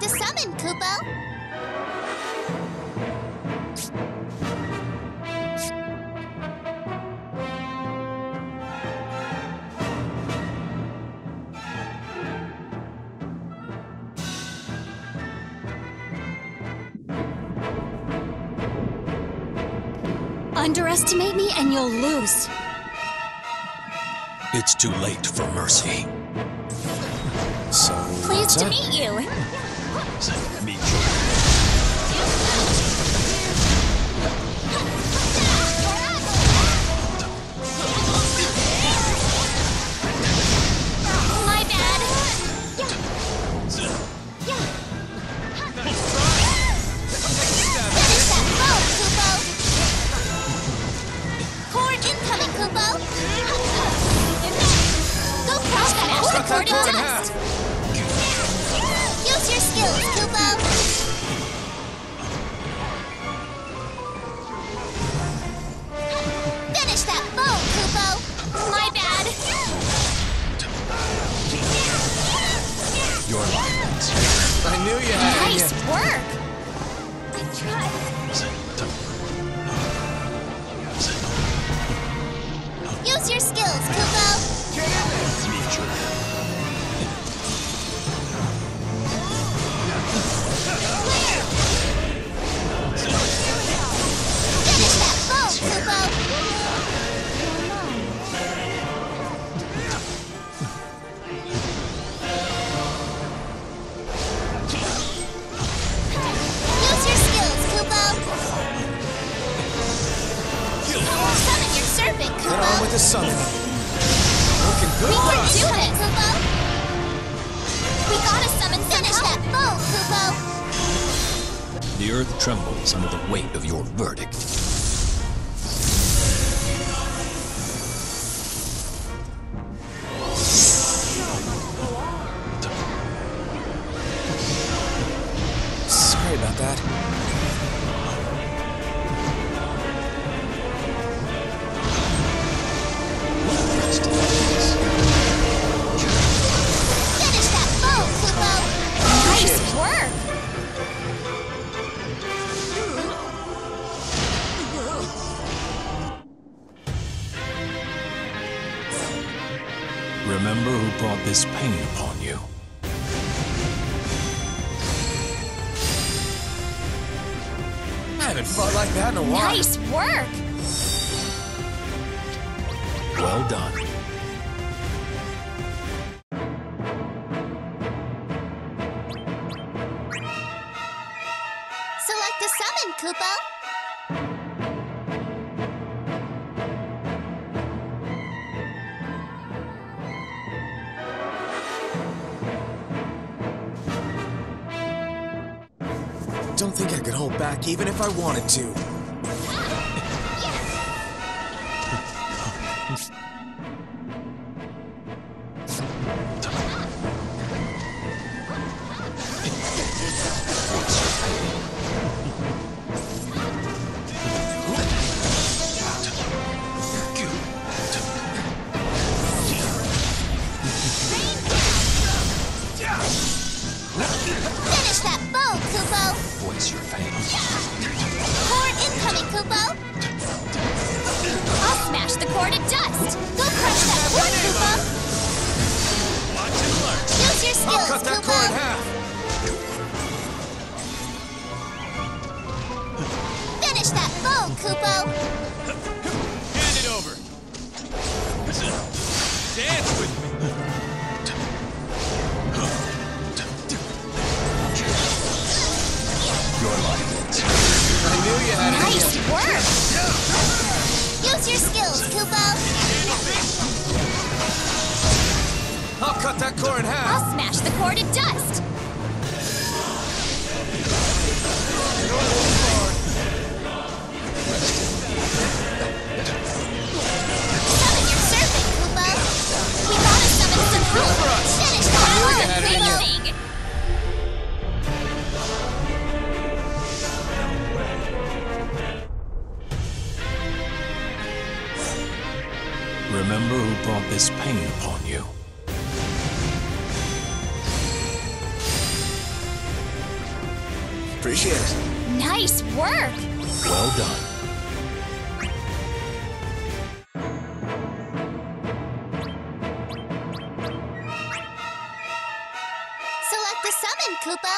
to summon, Kupo. Underestimate me and you'll lose. It's too late for mercy. So, Pleased to meet you. Meet you. My bad. Finish that bow, Kupo. Cord incoming, Kupo. Go crush that cord to dust. Use your skills, Kupo. Finish that bow, Kupo. My bad. Your life. I knew you had it. Nice work. I tried. Use your skills, Kupo. Meet you. Finish that bow, Kupo. Use your skills, Kupo. Summon your serpent, Get on with Kupo. the summon. Looking good We for can us. do it, Kupo. We gotta summon Finish that bow, Kupo. The earth trembles under the weight of your verdict. Sorry about that. Finish that bow, Kupo. Nice work. Remember who brought this pain upon you. I haven't fought like that in a while. Nice work. Well done. Select a summon, Kupo. Don't think I could hold back even if I wanted to. Finish that bow, Kupo. Voice your pain. Cord incoming, Kupo. I'll smash the core to dust. Go crush that cord, Kupo. Use your I'll skills, cut that core in Kupo. half. Finish that bow, Kupo. Hand it over. Dance with me. Your life. I knew you had it. Nice work. Use your skills, Kupo. I'll cut that core in half. I'll smash the core to dust. Summon your serpent, Kupo. We gotta summon some help. Finish that you cord, had it in Kupo. Amazing. Remember who brought this pain upon you. Appreciate it. Nice work! Well done. Select the summon, Kupo.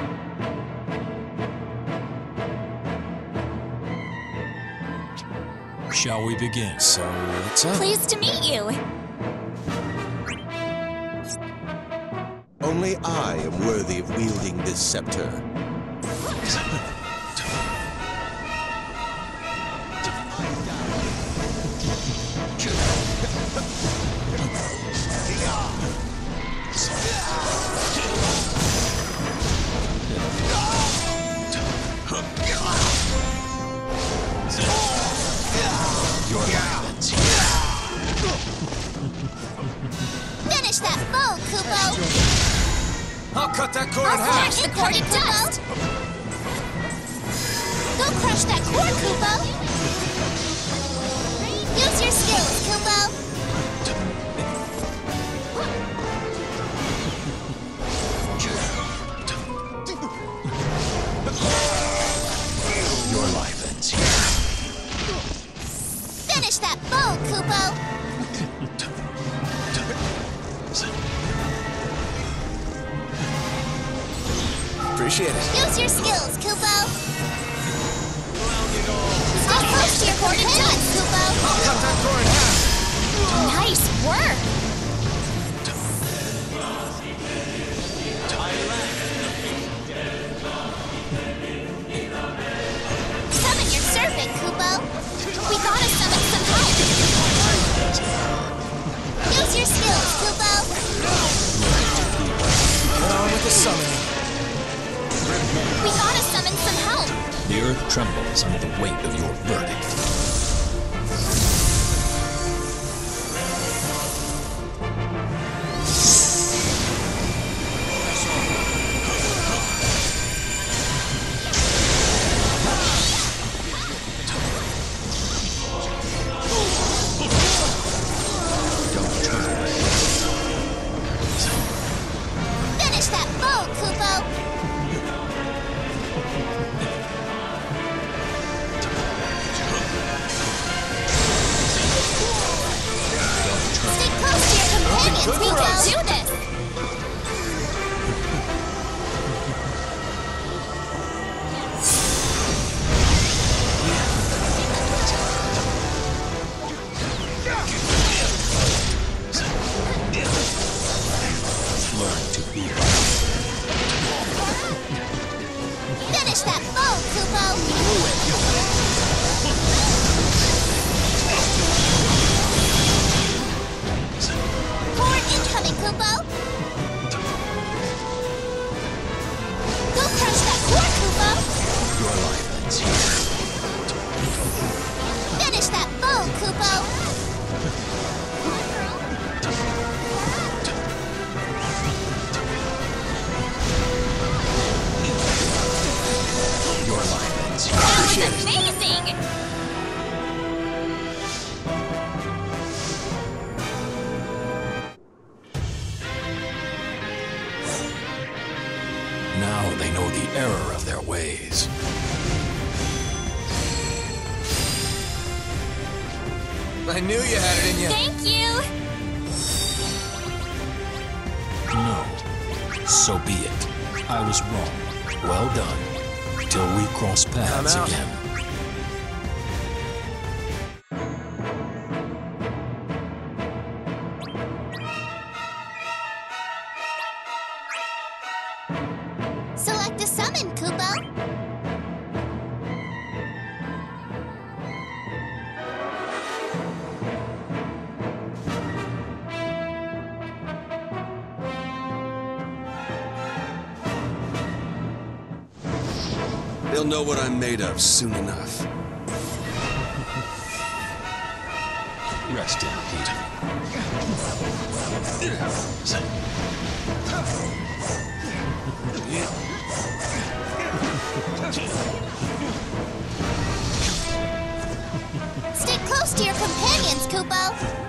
Shall we begin? So, what's up? Pleased to meet you. Only I am worthy of wielding this scepter. Your life ends here. Finish that foe, Kupo. I'll cut that core in half. Crush the core to dust! Go crush that core, Kupo. Use your skills, Kupo. Your life ends here. Finish that foe, Kupo. Appreciate it. Use your skills, Kupo. Go close to your companions, Kupo. I'll cut that core in half. Nice work! Summon your servant, Kupo. We gotta summon some help. Use your skills, Kupo. Get on with the summoning. We gotta summon some help! The earth trembles under the weight of your verdict. Don't turn away. Finish that foe, Kupo. Stay close to your companions, We Kupo. can do this! Learn to fear. Finish that foe, Kupo. Core incoming, Kupo. Go crush that core, Kupo. Your life ends here. Finish that foe, Kupo. Your life ends here. That was amazing! Now they know the error of their ways. I knew you had it in you. Thank you! No. So be it. I was wrong. Well done. Till we cross paths I'm out. again. Select a summon, Kupo. They'll know what I'm made of soon enough. Rest in peace. Stay close to your companions, Kupo.